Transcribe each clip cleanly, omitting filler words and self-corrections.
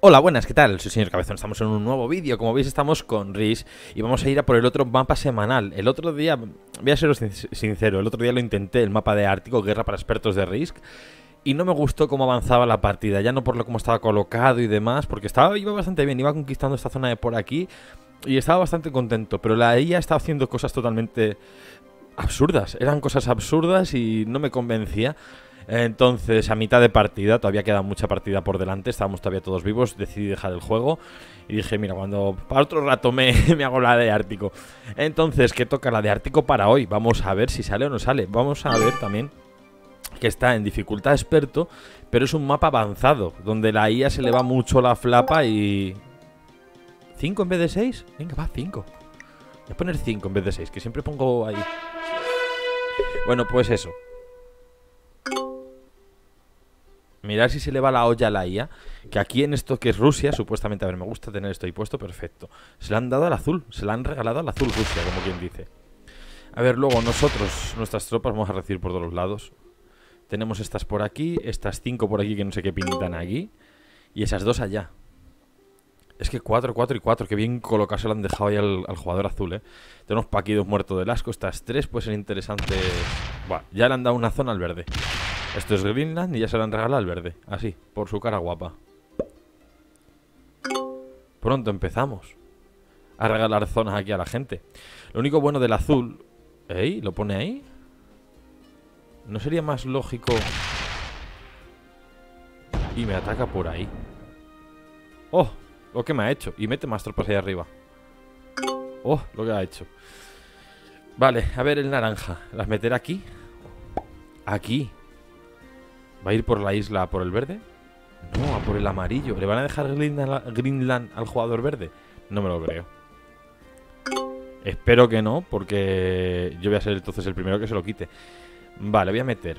Hola, buenas, ¿qué tal? Soy señor Cabezón, estamos en un nuevo vídeo. Como veis estamos con Risk y vamos a ir a por el otro mapa semanal. El otro día, voy a seros sincero, el otro día lo intenté, el mapa de Ártico, Guerra para Expertos de Risk, y no me gustó cómo avanzaba la partida, ya no por lo cómo estaba colocado y demás, porque iba bastante bien, iba conquistando esta zona de por aquí y estaba bastante contento, pero la IA estaba haciendo cosas totalmente absurdas, eran cosas absurdas y no me convencía. Entonces, a mitad de partida, todavía queda mucha partida por delante, estábamos todavía todos vivos, decidí dejar el juego y dije, mira, cuando para otro rato me hago la de Ártico. Entonces, ¿qué toca la de Ártico para hoy? Vamos a ver si sale o no sale. Vamos a ver también que está en dificultad experto, pero es un mapa avanzado, donde la IA se le va mucho la flapa y... ¿5 en vez de 6? Venga, va, 5. Voy a poner 5 en vez de 6, que siempre pongo ahí. Bueno, pues eso. Mirad si se le va la olla a la IA. Que aquí en esto que es Rusia, supuestamente, a ver, me gusta tener esto ahí puesto, perfecto. Se le han dado al azul, se le han regalado al azul Rusia, como quien dice. A ver, luego nosotros, nuestras tropas vamos a recibir por todos los lados. Tenemos estas por aquí, estas 5 por aquí que no sé qué pintan aquí. Y esas 2 allá. Es que 4, 4 y 4, que bien colocado se lo han dejado ahí al jugador azul, Tenemos pa' aquí 2 muertos del asco, estas 3 pueden ser interesantes. Buah, ya le han dado una zona al verde. Esto es Greenland y ya se le han regalado al verde. Así, por su cara guapa. Pronto empezamos a regalar zonas aquí a la gente. Lo único bueno del azul... ¿Ey? ¿Lo pone ahí? ¿No sería más lógico? Y me ataca por ahí. ¡Oh! Lo que me ha hecho. Y mete más tropas ahí arriba. ¡Oh! Lo que ha hecho. Vale, a ver el naranja. ¿Las meterá aquí? Aquí. ¿Va a ir por la isla por el verde? No, a por el amarillo. ¿Le van a dejar Greenland al jugador verde? No me lo creo. Espero que no, porque yo voy a ser entonces el primero que se lo quite. Vale, voy a meter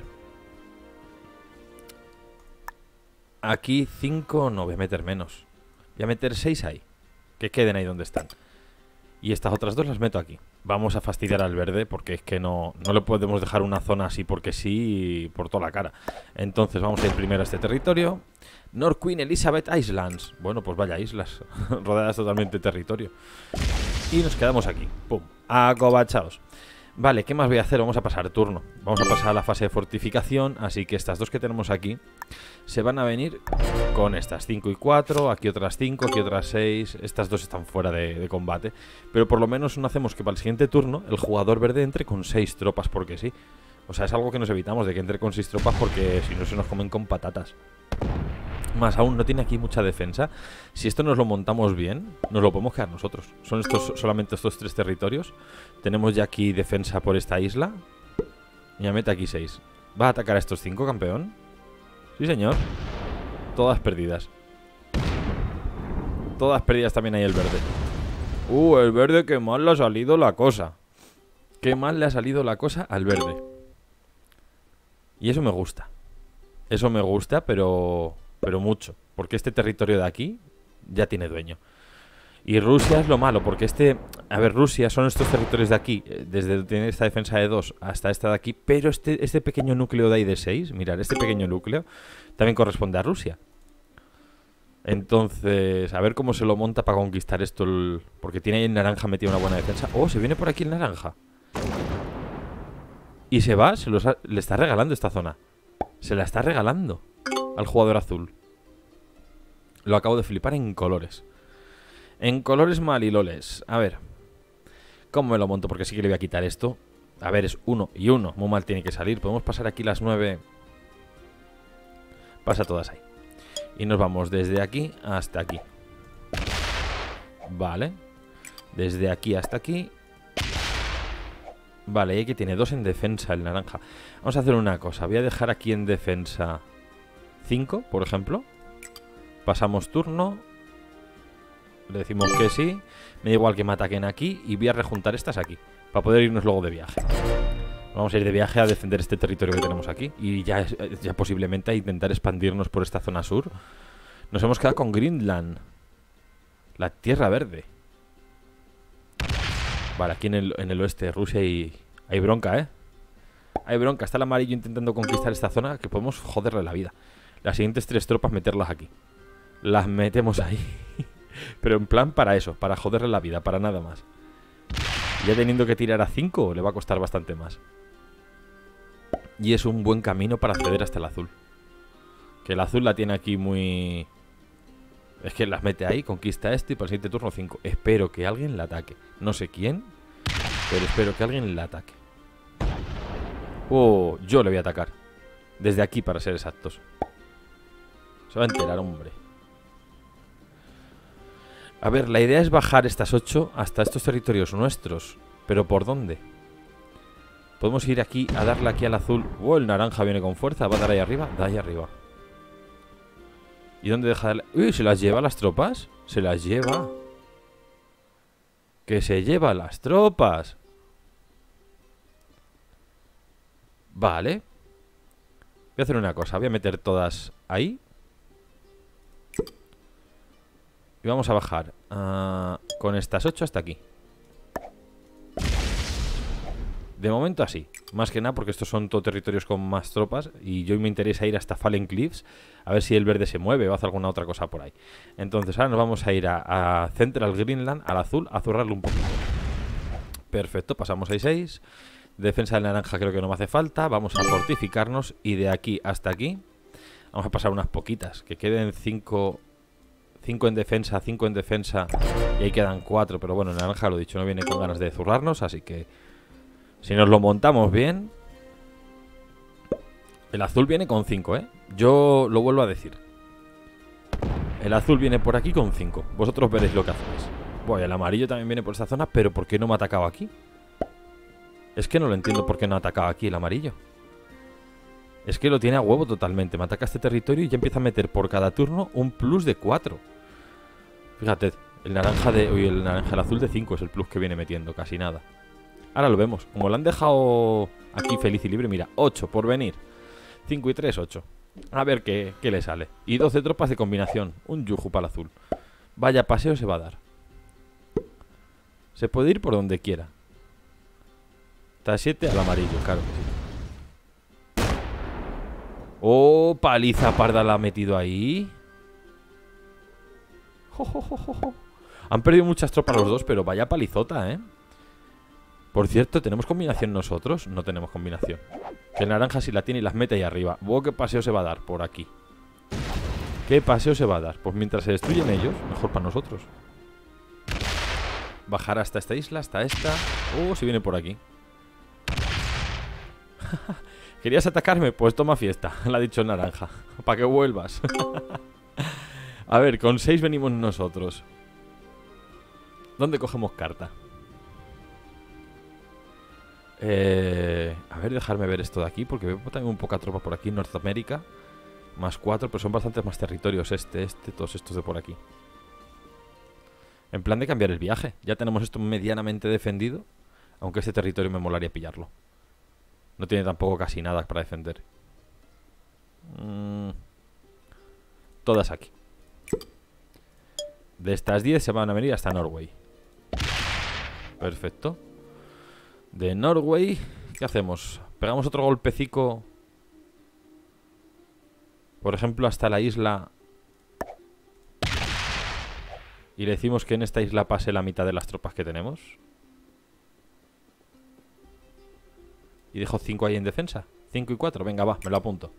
aquí 5, no, voy a meter menos. Voy a meter 6 ahí. Que queden ahí donde están. Y estas otras 2 las meto aquí. Vamos a fastidiar al verde porque es que no le podemos dejar una zona así porque sí por toda la cara. Entonces vamos a ir primero a este territorio. North Queen Elizabeth Islands. Bueno, pues vaya islas. Rodeadas totalmente de territorio. Y nos quedamos aquí. Pum. Acobachaos. Vale, ¿qué más voy a hacer? Vamos a pasar turno. Vamos a pasar a la fase de fortificación. Así que estas 2 que tenemos aquí se van a venir con estas 5 y 4. Aquí otras 5, aquí otras 6. Estas 2 están fuera de combate. Pero por lo menos no hacemos que para el siguiente turno el jugador verde entre con 6 tropas porque sí. O sea, es algo que nos evitamos, de que entre con 6 tropas, porque si no se nos comen con patatas. Más aún, no tiene aquí mucha defensa. Si esto nos lo montamos bien, nos lo podemos quedar nosotros. Son solamente estos 3 territorios. Tenemos ya aquí defensa por esta isla. Y ya mete aquí 6. ¿Va a atacar a estos 5, campeón? Sí, señor. Todas perdidas. Todas perdidas también ahí el verde. El verde, qué mal le ha salido la cosa. Qué mal le ha salido la cosa al verde. Y eso me gusta. Eso me gusta, pero mucho. Porque este territorio de aquí ya tiene dueño. Y Rusia es lo malo, porque a ver, Rusia son estos territorios de aquí, desde tiene esta defensa de 2 hasta esta de aquí, pero este pequeño núcleo de ahí de 6, mirad, este pequeño núcleo también corresponde a Rusia. Entonces, a ver cómo se lo monta para conquistar esto, porque tiene ahí el naranja metido una buena defensa. ¡Oh, se viene por aquí el naranja! Y se va, le está regalando esta zona. Se la está regalando al jugador azul. Lo acabo de flipar en colores. En colores maliloles. A ver, ¿cómo me lo monto? Porque sí que le voy a quitar esto. A ver, es 1 y 1. Muy mal tiene que salir. Podemos pasar aquí las 9. Pasa todas ahí. Y nos vamos desde aquí hasta aquí. Vale. Desde aquí hasta aquí. Vale, y aquí tiene 2 en defensa el naranja. Vamos a hacer una cosa. Voy a dejar aquí en defensa 5, por ejemplo. Pasamos turno. Le decimos que sí. Me da igual que me ataquen aquí. Y voy a rejuntar estas aquí, para poder irnos luego de viaje. Vamos a ir de viaje a defender este territorio que tenemos aquí. Y ya posiblemente a intentar expandirnos por esta zona sur. Nos hemos quedado con Greenland, la tierra verde. Vale, aquí en el oeste de Rusia hay bronca, Hay bronca, está el amarillo intentando conquistar esta zona, que podemos joderle la vida. Las siguientes 3 tropas meterlas aquí. las metemos ahí. Pero en plan para eso, para joderle la vida, para nada más. Ya teniendo que tirar a 5 le va a costar bastante más. Y es un buen camino para acceder hasta el azul. Que el azul la tiene aquí muy... Es que las mete ahí, conquista esto y para el siguiente turno 5. Espero que alguien la ataque. No sé quién, pero espero que alguien la ataque. Oh, yo le voy a atacar. Desde aquí, para ser exactos. Se va a enterar, hombre. A ver, la idea es bajar estas 8 hasta estos territorios nuestros. ¿Pero por dónde? Podemos ir aquí a darle aquí al azul. Oh, el naranja viene con fuerza. ¿Va a dar ahí arriba? Da ahí arriba. ¿Y dónde deja de... Uy, ¿se las lleva las tropas? Se las lleva. Que se lleva las tropas. Vale. Voy a hacer una cosa. Voy a meter todas ahí. Y vamos a bajar con estas 8 hasta aquí. De momento así. Más que nada porque estos son todo territorios con más tropas. Y yo me interesa ir hasta Fallen Cliffs. A ver si el verde se mueve o hace alguna otra cosa por ahí. Entonces ahora nos vamos a ir a Central Greenland, al azul, a zurrarlo un poquito. Perfecto, pasamos a 6. Defensa del naranja creo que no me hace falta. Vamos a fortificarnos. Y de aquí hasta aquí vamos a pasar unas poquitas. Que queden 5 en defensa, 5 en defensa. Y ahí quedan 4. Pero bueno, el naranja, lo dicho, no viene con ganas de zurrarnos. Así que si nos lo montamos bien. El azul viene con 5, ¿eh? Yo lo vuelvo a decir. El azul viene por aquí con 5. Vosotros veréis lo que hacéis. Bueno, el amarillo también viene por esta zona. Pero ¿por qué no me ha atacado aquí? Es que no lo entiendo por qué no ha atacado aquí el amarillo. Es que lo tiene a huevo totalmente. Me ataca este territorio y ya empieza a meter por cada turno un plus de 4. Fíjate, el naranja el azul de 5 es el plus que viene metiendo, casi nada. Ahora lo vemos. Como lo han dejado aquí feliz y libre, mira, 8 por venir. 5 y 3, 8. A ver qué le sale. Y 12 tropas de combinación. Un yuju para el azul. Vaya paseo se va a dar. Se puede ir por donde quiera. Está 7 al amarillo, claro que sí. Oh, paliza parda la ha metido ahí. Jo, jo, jo, jo, jo. Han perdido muchas tropas los dos, pero vaya palizota, ¿eh? Por cierto, ¿tenemos combinación nosotros? No tenemos combinación. Que el naranja sí la tiene y las mete ahí arriba. Wow, ¿qué paseo se va a dar por aquí? ¿Qué paseo se va a dar? Pues mientras se destruyen ellos, mejor para nosotros. Bajar hasta esta isla, hasta esta. Se viene por aquí. ¿Querías atacarme? Pues toma fiesta. Le ha dicho el naranja. Para que vuelvas. A ver, con 6 venimos nosotros. ¿Dónde cogemos carta? A ver, dejarme ver esto de aquí, porque veo también un poca tropa por aquí en Norteamérica. Más 4, pero son bastantes más territorios. Todos estos de por aquí. En plan de cambiar el viaje. Ya tenemos esto medianamente defendido. Aunque este territorio me molaría pillarlo. No tiene tampoco casi nada para defender. Todas aquí. De estas 10 se van a venir hasta Norway. Perfecto. De Norway, ¿qué hacemos? Pegamos otro golpecico. Por ejemplo, hasta la isla. Y le decimos que en esta isla pase la mitad de las tropas que tenemos. Y dejo 5 ahí en defensa. 5 y 4, venga, va, me lo apunto.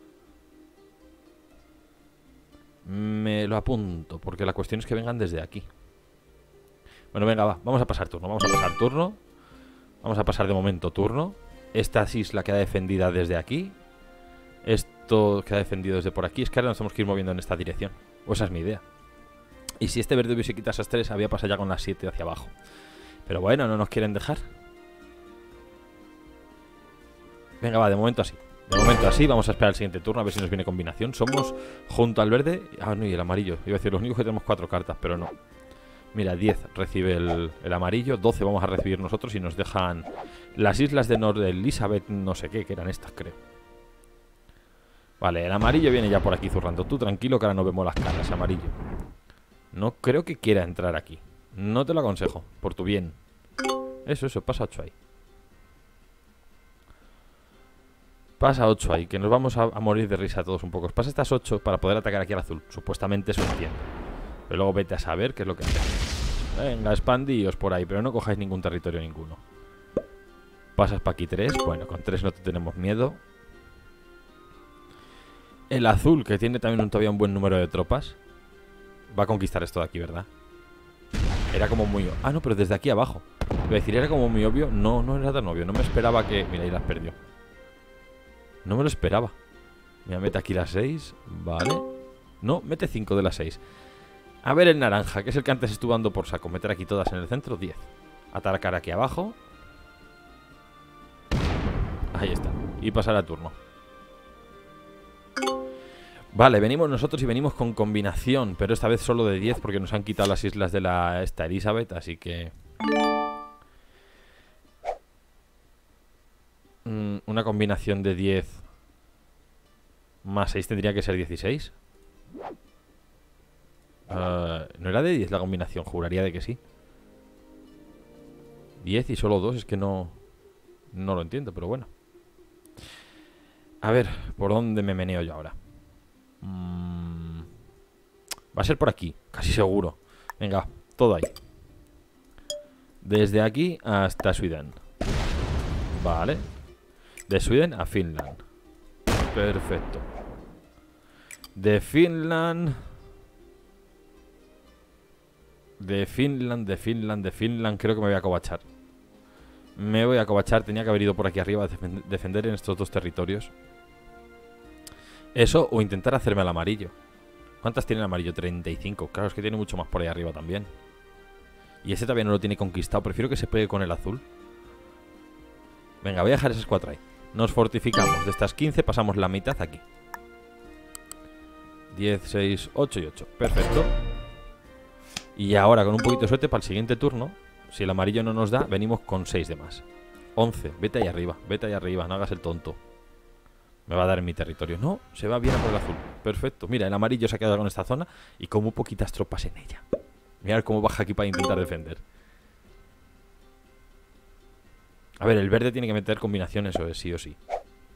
Me lo apunto, porque la cuestión es que vengan desde aquí. Bueno, venga, va, vamos a pasar turno. Vamos a pasar turno. Vamos a pasar de momento turno. Esta isla queda defendida desde aquí. Esto queda defendido desde por aquí. Es que ahora nos tenemos que ir moviendo en esta dirección. O esa es mi idea. Y si este verde hubiese quitado esas 3, había pasado ya con las 7 hacia abajo. Pero bueno, no nos quieren dejar. Venga, va, de momento así. De momento así, vamos a esperar el siguiente turno a ver si nos viene combinación. Somos junto al verde. Ah, no, y el amarillo. Iba a decir, los únicos que tenemos 4 cartas, pero no. Mira, 10 recibe el amarillo, 12 vamos a recibir nosotros y nos dejan las islas de Nord Elizabeth, no sé qué, que eran estas, creo. Vale, el amarillo viene ya por aquí zurrando. Tú tranquilo que ahora no vemos las caras, amarillo. No creo que quiera entrar aquí. No te lo aconsejo, por tu bien. Eso, pasa 8 ahí. Pasa 8 ahí, que nos vamos a morir de risa todos un poco. Pasa estas 8 para poder atacar aquí al azul. Supuestamente eso entiendo. Pero luego vete a saber qué es lo que hace. Venga, expandíos por ahí, pero no cojáis ningún territorio ninguno. Pasas para aquí 3. Bueno, con 3 no te tenemos miedo. El azul, que tiene también todavía un buen número de tropas, va a conquistar esto de aquí, ¿verdad? Era como muy... Ah, no, pero desde aquí abajo. Voy a decir, era como muy obvio. No, no era tan obvio. No me esperaba que... Mira, ahí las perdió. No me lo esperaba. Mira, mete aquí las 6. Vale. No, mete 5 de las 6. A ver el naranja, que es el que antes estuvo dando por saco. Meter aquí todas en el centro, 10. Atacar aquí abajo. Ahí está. Y pasar a turno. Vale, venimos nosotros y venimos con combinación. Pero esta vez solo de 10 porque nos han quitado las islas de esta Elizabeth. Así que... una combinación de 10 más 6 tendría que ser 16. ¿No era de 10 la combinación? Juraría de que sí. 10 y solo 2, es que no lo entiendo, pero bueno. A ver, ¿por dónde me meneo yo ahora? Va a ser por aquí, casi seguro. Venga, todo ahí. Desde aquí hasta Sweden. Vale. De Sweden a Finland. Perfecto. De Finland. De Finland. Creo que me voy a acobachar. Me voy a acobachar. Tenía que haber ido por aquí arriba a defender en estos dos territorios. Eso o intentar hacerme al amarillo. ¿Cuántas tiene el amarillo? 35. Claro, es que tiene mucho más por ahí arriba también. Y ese todavía no lo tiene conquistado. Prefiero que se pegue con el azul. Venga, voy a dejar esas 4 ahí. Nos fortificamos. De estas 15 pasamos la mitad aquí. 10, 6, 8 y 8. Perfecto. Y ahora con un poquito de suerte para el siguiente turno, si el amarillo no nos da, venimos con 6 de más. 11. Vete ahí arriba. No hagas el tonto. Me va a dar en mi territorio. No, se va bien a por el azul. Perfecto. Mira, el amarillo se ha quedado con esta zona y con muy poquitas tropas en ella. Mirad cómo baja aquí para intentar defender. A ver, el verde tiene que meter combinaciones, eso es sí o sí.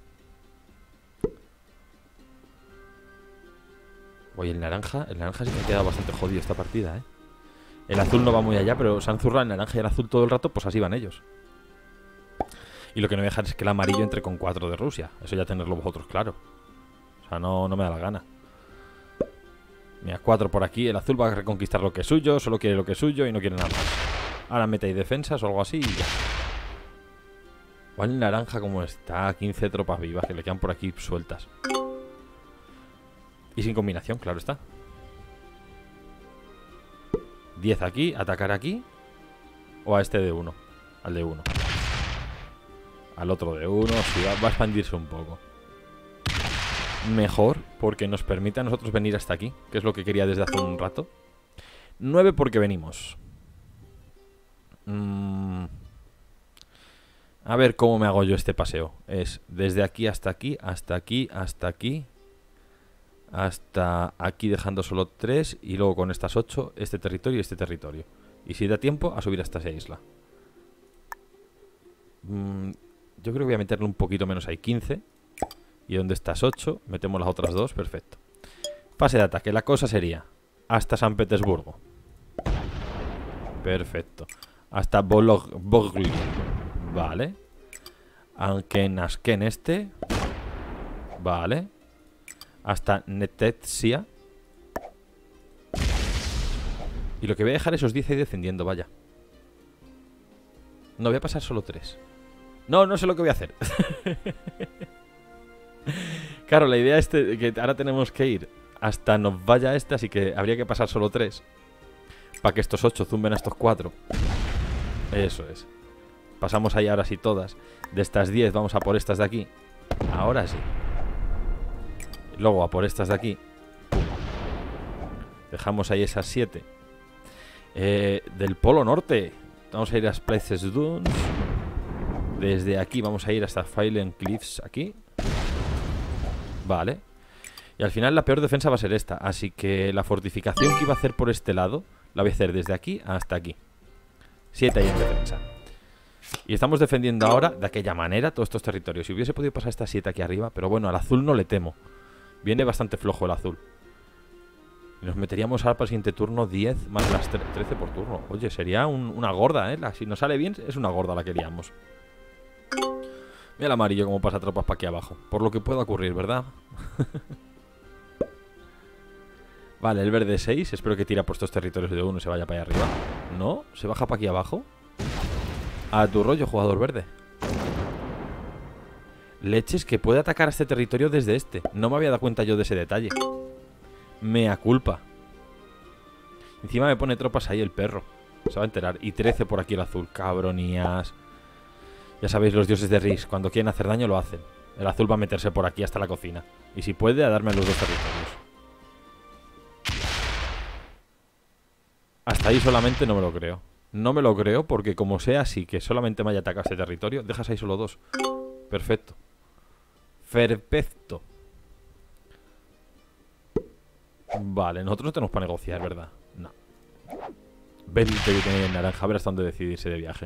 Oye, el naranja sí que ha quedado bastante jodido esta partida, ¿eh? El azul no va muy allá, pero se han zurrado el naranja y el azul todo el rato, pues así van ellos. Y lo que no voy a dejar es que el amarillo entre con 4 de Rusia. Eso ya tenerlo vosotros claro. O sea, no me da la gana. Mira, 4 por aquí. El azul va a reconquistar lo que es suyo. Solo quiere lo que es suyo y no quiere nada más. Ahora mete ahí defensas o algo así y ya. Igual el naranja como está. 15 tropas vivas que le quedan por aquí sueltas. Y sin combinación, claro está. 10 aquí, atacar aquí. O a este de 1. Al de 1. Al otro de 1. Sí, va a expandirse un poco. Mejor, porque nos permite a nosotros venir hasta aquí, que es lo que quería desde hace un rato. 9 porque venimos. A ver cómo me hago yo este paseo. Es desde aquí hasta aquí, hasta aquí, hasta aquí, hasta aquí dejando solo 3 y luego con estas 8, este territorio y este territorio. Y si da tiempo, a subir hasta esa isla. Yo creo que voy a meterle un poquito menos ahí, 15. Y donde estás 8, metemos las otras 2, perfecto. Fase de ataque, la cosa sería hasta San Petersburgo. Perfecto. Hasta Bogli. Vale. Aunque Nasken este. Vale. Hasta Netetsia. Y lo que voy a dejar esos 10 ahí descendiendo, vaya. No, voy a pasar solo 3. No sé lo que voy a hacer. Claro, la idea es que ahora tenemos que ir hasta nos vaya este, así que habría que pasar solo 3. Para que estos 8 zumben a estos 4. Eso es. Pasamos ahí ahora sí todas. De estas 10 vamos a por estas de aquí. Ahora sí. Luego a por estas de aquí. Pum. Dejamos ahí esas 7. Del Polo Norte vamos a ir a Splices Dunes. Desde aquí vamos a ir hasta Filen Cliffs aquí. Vale. Y al final la peor defensa va a ser esta. Así que la fortificación que iba a hacer por este lado la voy a hacer desde aquí hasta aquí. 7 ahí en defensa. Y estamos defendiendo ahora, de aquella manera, todos estos territorios. Si hubiese podido pasar esta 7 aquí arriba, pero bueno, al azul no le temo. Viene bastante flojo el azul. Y nos meteríamos ahora para el siguiente turno 10 más las 13 por turno. Oye, sería una gorda, ¿eh? Si nos sale bien, es una gorda la que liamos. Mira el amarillo como pasa tropas para aquí abajo. Por lo que pueda ocurrir, ¿verdad? Vale, el verde 6. Espero que tira por estos territorios de uno y se vaya para allá arriba. ¿No? ¿Se baja para aquí abajo? A tu rollo, jugador verde. Leches, que puede atacar a este territorio desde este. No me había dado cuenta yo de ese detalle. Mea culpa. Encima me pone tropas ahí el perro. Se va a enterar. Y 13 por aquí el azul. Cabronías. Ya sabéis, los dioses de Risk, cuando quieren hacer daño lo hacen. El azul va a meterse por aquí hasta la cocina. Y si puede, a darme los dos territorios. Hasta ahí solamente no me lo creo. No me lo creo porque como sea así, que solamente me haya atacado este territorio, dejas ahí solo dos. Perfecto. Perfecto. Vale, nosotros no tenemos para negociar, ¿verdad? No. Verde que tiene en naranja, a ver hasta dónde decidirse de viaje.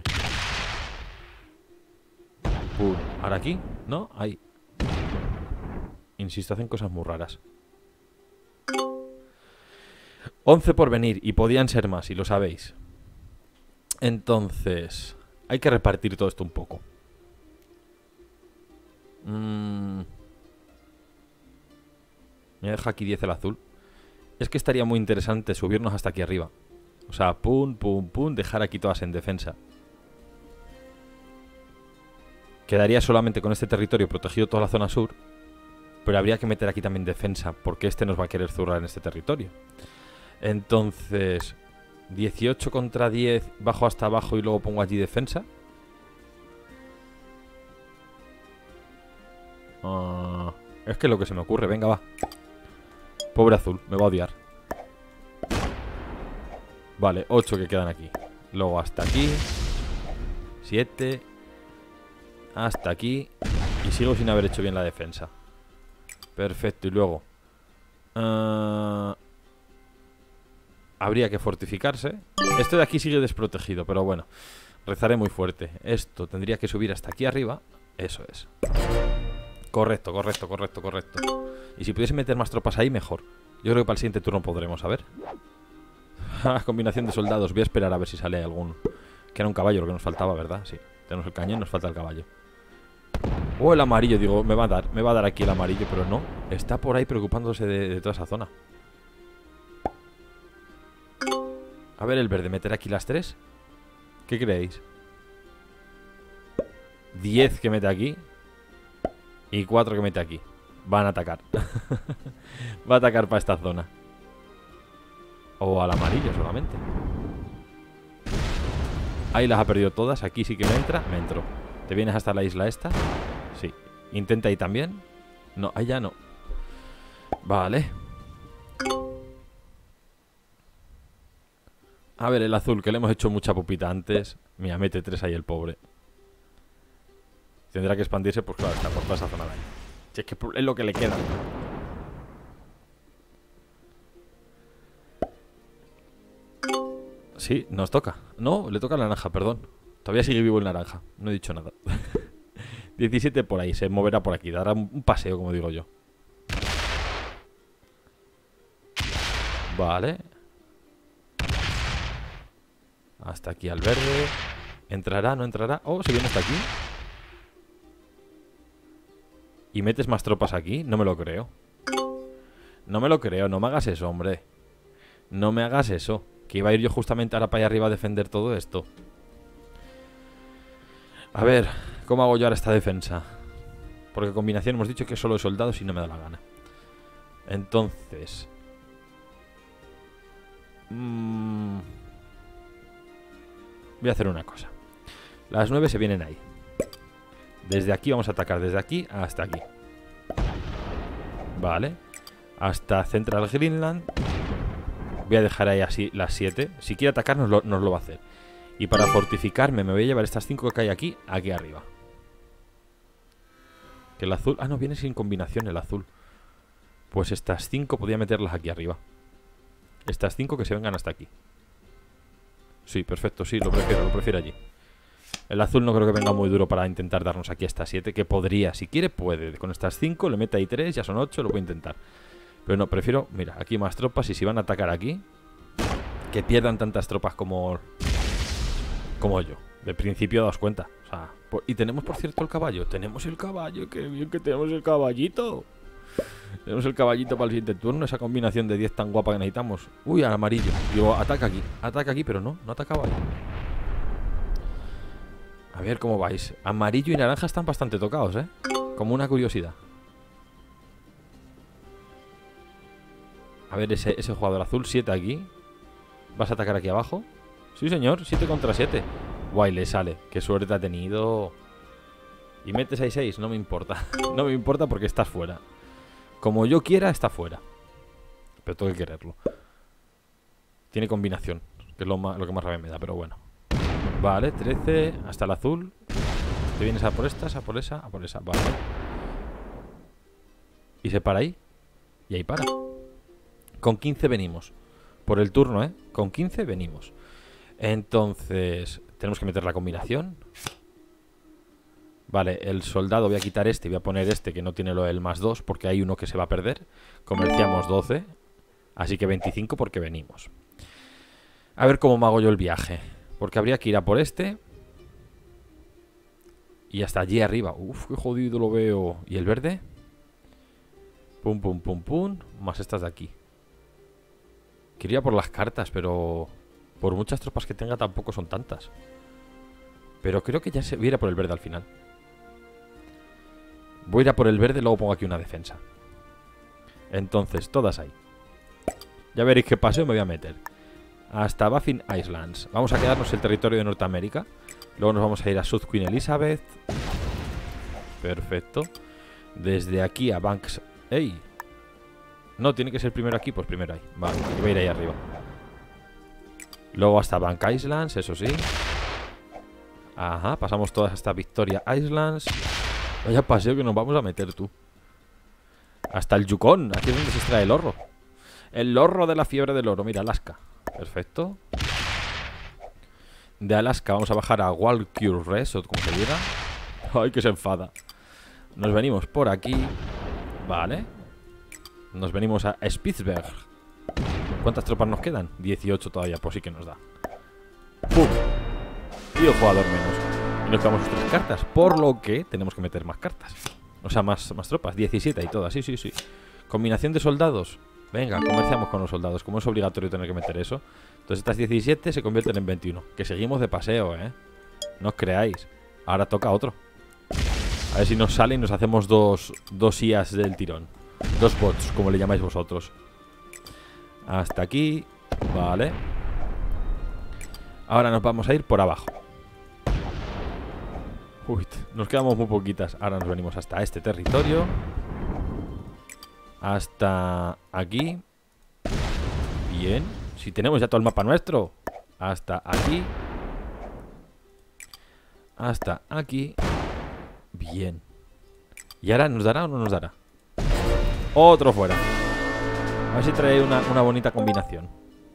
¿Ahora aquí? ¿No? Ahí. Insisto, hacen cosas muy raras. 11 por venir, y podían ser más, y lo sabéis. Entonces, hay que repartir todo esto un poco. Me deja aquí 10 el azul. Es que estaría muy interesante subirnos hasta aquí arriba. O sea, pum, pum, pum, dejar aquí todas en defensa. Quedaría solamente con este territorio protegido toda la zona sur. Pero habría que meter aquí también defensa, porque este nos va a querer zurrar en este territorio. Entonces, 18 contra 10, bajo hasta abajo y luego pongo allí defensa. Es que es lo que se me ocurre, venga, va. Pobre azul, me va a odiar. Vale, 8 que quedan aquí. Luego hasta aquí 7. Hasta aquí. Y sigo sin haber hecho bien la defensa. Perfecto, y luego habría que fortificarse. Esto de aquí sigue desprotegido, pero bueno, rezaré muy fuerte. Esto tendría que subir hasta aquí arriba. Eso es. Correcto, correcto, correcto, correcto. Y si pudiese meter más tropas ahí, mejor. Yo creo que para el siguiente turno podremos, a ver. Combinación de soldados. Voy a esperar a ver si sale algún... Que era un caballo lo que nos faltaba, ¿verdad? Sí, tenemos el cañón, nos falta el caballo. El amarillo, digo, me va a dar aquí el amarillo, pero no. Está por ahí preocupándose de toda esa zona. A ver el verde, meter aquí las 3. ¿Qué creéis? 10 que mete aquí y 4 que mete aquí. Van a atacar. Va a atacar para esta zona. O al amarillo solamente. Ahí las ha perdido todas. Aquí sí que me entra. Me entro. ¿Te vienes hasta la isla esta? Sí. Intenta ahí también. No, ahí ya no. Vale. A ver, el azul, que le hemos hecho mucha pupita antes. Mira, mete 3 ahí el pobre. Tendrá que expandirse, pues claro, está por toda esa zona de ahí. Si es que es lo que le queda. Sí, nos toca. No, le toca el naranja, perdón. Todavía sigue vivo el naranja. No he dicho nada. 17 por ahí, se moverá por aquí. Dará un paseo, como digo yo. Vale. Hasta aquí al verde. ¿Entrará? ¿No entrará? Oh, se viene hasta aquí. ¿Y metes más tropas aquí? No me lo creo. No me lo creo, no me hagas eso, hombre. No me hagas eso. Que iba a ir yo justamente ahora para allá arriba a defender todo esto. A ver, ¿cómo hago yo ahora esta defensa? Porque combinación hemos dicho que solo de soldados y no me da la gana. Entonces... voy a hacer una cosa. Las 9 se vienen ahí. Desde aquí vamos a atacar, desde aquí hasta aquí. Vale. Hasta Central Greenland. Voy a dejar ahí así las 7. Si quiere atacar nos lo va a hacer. Y para fortificarme me voy a llevar estas 5 que hay aquí, aquí arriba. Que el azul... Ah, no, viene sin combinación el azul. Pues estas 5 podría meterlas aquí arriba. Estas 5 que se vengan hasta aquí. Sí, perfecto, sí, lo prefiero allí. El azul no creo que venga muy duro para intentar darnos aquí estas 7. Que podría, si quiere puede. Con estas 5 le mete ahí 3, ya son 8, lo voy a intentar. Pero no, prefiero, mira, aquí más tropas. Y si van a atacar aquí, que pierdan tantas tropas como yo. De principio daos cuenta. O sea, y tenemos por cierto el caballo. Tenemos el caballo, qué bien que tenemos el caballito. Tenemos el caballito para el siguiente turno. Esa combinación de 10 tan guapa que necesitamos. Uy, al amarillo. Digo, ataca aquí, pero no atacaba ahí. A ver cómo vais. Amarillo y naranja están bastante tocados, ¿eh? Como una curiosidad. A ver, ese jugador azul, 7 aquí. ¿Vas a atacar aquí abajo? Sí, señor, 7 contra 7. Guay, le sale. Qué suerte ha tenido. Y metes ahí 6, no me importa. No me importa porque estás fuera. Como yo quiera, está fuera. Pero tengo que quererlo. Tiene combinación, que es lo que más rabia me da, pero bueno. Vale, 13, hasta el azul. Te vienes a por estas, a por esa, a por esa. Vale. Y se para ahí. Y ahí para. Con 15 venimos. Por el turno, ¿eh? Con 15 venimos. Entonces, tenemos que meter la combinación. Vale, el soldado voy a quitar este y voy a poner este que no tiene lo del más 2 porque hay uno que se va a perder. Comerciamos 12. Así que 25 porque venimos. A ver cómo me hago yo el viaje. Porque habría que ir a por este. Y hasta allí arriba. Uf, qué jodido lo veo. ¿Y el verde? Pum, pum, pum, pum. Más estas de aquí. Quería por las cartas, pero por muchas tropas que tenga tampoco son tantas. Pero creo que ya se voy a ir a por el verde al final. Voy a ir a por el verde, luego pongo aquí una defensa. Entonces, todas ahí. Ya veréis qué paseo me voy a meter. Hasta Baffin Islands. Vamos a quedarnos el territorio de Norteamérica. Luego nos vamos a ir a South Queen Elizabeth. Perfecto. Desde aquí a Banks... ¡Ey! No, tiene que ser primero aquí, pues primero ahí. Vale, yo voy a ir ahí arriba. Luego hasta Bank Islands, eso sí. Ajá, pasamos todas hasta Victoria Islands. Vaya paseo que nos vamos a meter, tú. Hasta el Yukon, aquí es donde se extrae el oro. El oro de la fiebre del oro, mira, Alaska. Perfecto. De Alaska vamos a bajar a Walcure Resort, como se diga. Ay, que se enfada. Nos venimos por aquí. Vale. Nos venimos a Spitzberg. ¿Cuántas tropas nos quedan? 18 todavía, pues sí que nos da. ¡Pum! Y un jugador menos. Y nos quedamos 3 cartas, por lo que tenemos que meter más cartas. O sea, más tropas, 17 y todas, sí. Combinación de soldados. Venga, comerciamos con los soldados. Como es obligatorio tener que meter eso. Entonces estas 17 se convierten en 21. Que seguimos de paseo, ¿eh? No os creáis. Ahora toca otro. A ver si nos sale y nos hacemos dos IAs del tirón. 2 bots, como le llamáis vosotros. Hasta aquí. Vale. Ahora nos vamos a ir por abajo. Uy, nos quedamos muy poquitas. Ahora nos venimos hasta este territorio. Hasta aquí. Bien. Si tenemos ya todo el mapa nuestro. Hasta aquí. Hasta aquí. Bien. ¿Y ahora nos dará o no nos dará? Otro fuera. A ver si trae una bonita combinación.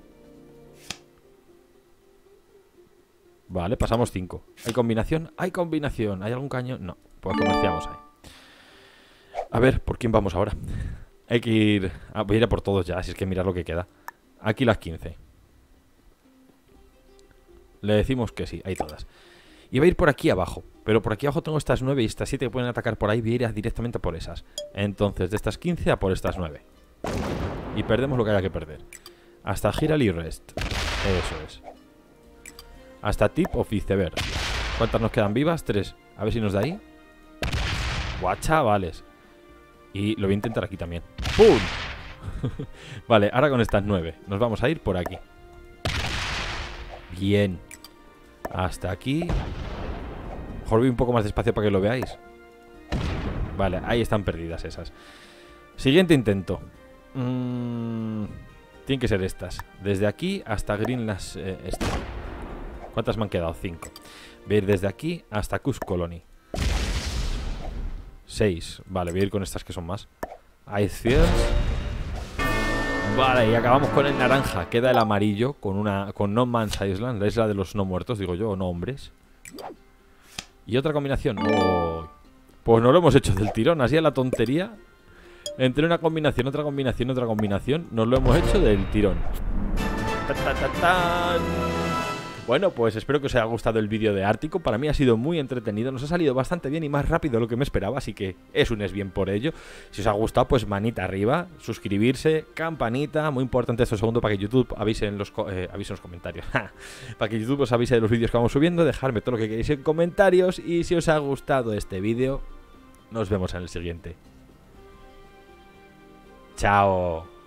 Vale, pasamos 5. ¿Hay combinación? ¡Hay combinación! ¿Hay algún cañón? No, pues comerciamos ahí. A ver, ¿por quién vamos ahora? Hay que ir... voy a ir a por todos ya, si es que mirad lo que queda. Aquí las 15. Le decimos que sí, hay todas. Y va a ir por aquí abajo. Pero por aquí abajo tengo estas 9 y estas 7 que pueden atacar por ahí. Voy a ir directamente a por esas. Entonces, de estas 15 a por estas 9. Y perdemos lo que haya que perder. Hasta Giral y Rest. Eso es. Hasta Tip of Iceberg. ¿Cuántas nos quedan vivas? 3. A ver si nos da ahí. Guau, chavales. Y lo voy a intentar aquí también. ¡Pum! Vale, ahora con estas 9 nos vamos a ir por aquí. Bien. Hasta aquí. Mejor voy un poco más despacio para que lo veáis. Vale, ahí están perdidas esas. Siguiente intento. Tienen que ser estas. Desde aquí hasta Greenland. ¿Cuántas me han quedado? 5. Voy a ir desde aquí hasta Cus Colony. 6. Vale, voy a ir con estas que son más. Icefields. Vale, y acabamos con el naranja. Queda el amarillo con No Man's Island, la isla de los no muertos, digo yo, o no hombres. Y otra combinación. Oh, pues no lo hemos hecho del tirón, así a la tontería. Entre una combinación, otra combinación, otra combinación, nos lo hemos hecho del tirón. ¡Ta, ta, ta, tan! Bueno, pues espero que os haya gustado el vídeo de Ártico. Para mí ha sido muy entretenido, nos ha salido bastante bien y más rápido de lo que me esperaba, así que es un bien por ello. Si os ha gustado, pues manita arriba, suscribirse, campanita, muy importante esto segundo para que YouTube avise en los comentarios. Para que YouTube os avise de los vídeos que vamos subiendo, dejadme todo lo que queréis en comentarios y si os ha gustado este vídeo, nos vemos en el siguiente. Chao.